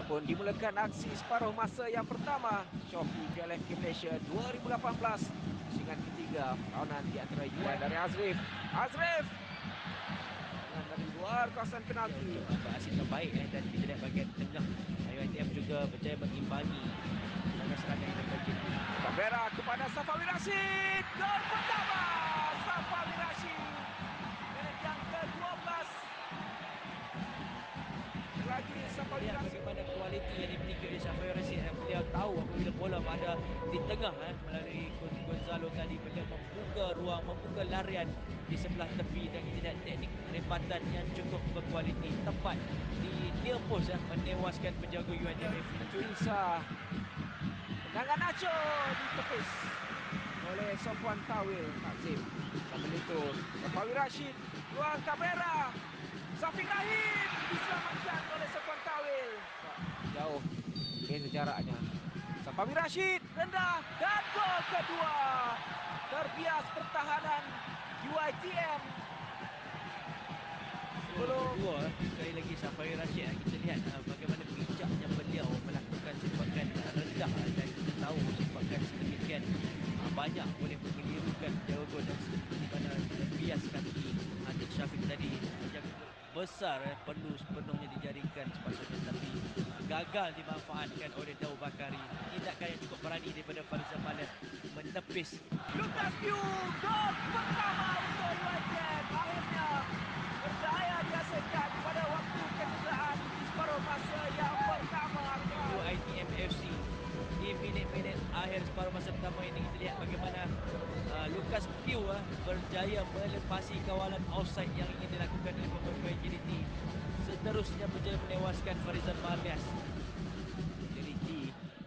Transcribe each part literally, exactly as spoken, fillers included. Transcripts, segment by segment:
pun dimulakan aksi separuh masa yang pertama Shopee P L F Game Malaysia dua ribu lapan belas. Pusingan ketiga perlawanan di antara U A E dari Azrif. Azrif dengan dari luar kawasan penalti. Ya, untuk aksi terbaik eh, dan kita lihat bahagian tengah U I T M juga berjaya mengimbangi serangan-serangan yang daripada J T. Cabrera kepada Safawi Rashid. Gol pertama Safawi Rashid. Minit yang ke dua belas. Lagi Safawi Lihat Rashid. bagaimana kualiti yang dimiliki oleh Safawi Rashid. Eh, beliau tahu apabila bola berada di tengah eh, melalui Gonzalo tadi, beliau membuka ruang, membuka larian di sebelah tepi dan kita lihat teknik penempatan yang cukup berkualiti, tepat di near post eh, menewaskan penjaga U I T M F C. Tuisa. Tendangan Nacho ditepis oleh Sofwan Tawil Takzim. Sambil itu Safawi Rashid, ruang Cabrera. Safiq Rahim diselamatkan oleh Sofwan Tawil. Jauh beza jaraknya. Safawi Rashid rendah dan gol kedua. Terbias pertahanan U I T M. Gol kedua sekali lagi Safawi Rashid. Kita lihat uh, bagaimana bijaknya beliau melakukan sepakan uh, rendah uh, dan kita tahu sepakan sedemikian uh, banyak boleh mengelirukan penjaga gol, dan seperti mana bias kaki Atik Syafiq tadi uh, yang besar uh, perlu sepenuhnya dijaringkan sepatutnya, tapi uh, gagal dimanfaatkan oleh Daud Bakari. Tindakan yang cukup berani daripada Farizal Malik menepis Lucas Piu, gol pertama untuk U I T M. Akhirnya berdaya dihasilkan pada waktu kecederaan di separuh masa yang pertama. U I T M F C. Di minit-minit akhir separuh masa pertama ini kita lihat bagaimana uh, Lucas Piu uh, berjaya melepasi kawalan offside yang ingin dilakukan oleh pemain J D T. Seterusnya berjaya menewaskan Farizal Malias. J D T.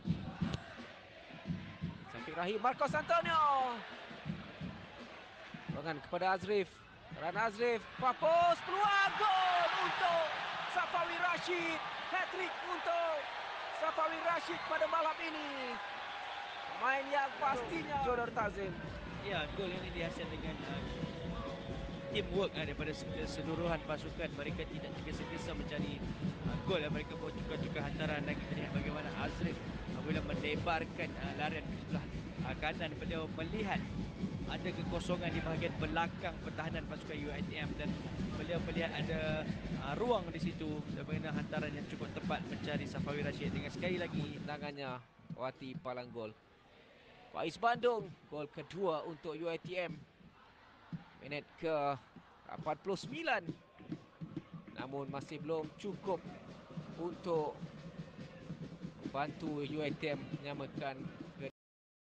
Safiq Rahim, Marcos Antonio. Ruangan kepada Azrif. Dan Azrif, Papos, peluang gol untuk Safawi Rashid. Hat-trick untuk Safawi Rashid pada malam ini. Pemain yang pastinya Jodor Tazim. Ya, gol ini dihasilkan dengan uh, teamwork uh, daripada keseluruhan pasukan. Mereka tidak tergesa-gesa mencari uh, gol. Uh, mereka buat juga-juga hantaran, dan kita lihat bagaimana Azrif apabila melebarkan uh, larian ke sebelah uh, kanan, beliau melihat ada kekosongan di bahagian belakang pertahanan pasukan U I T M dan beliau melihat ada uh, ruang di situ, dan bagaimana hantaran yang cukup tepat mencari Safawi Rashid dengan sekali lagi tendangannya Wati palang gol. Faiz Bandung, gol kedua untuk U I T M. Minit ke lapan puluh sembilan. Namun masih belum cukup untuk membantu U I T M menyamakan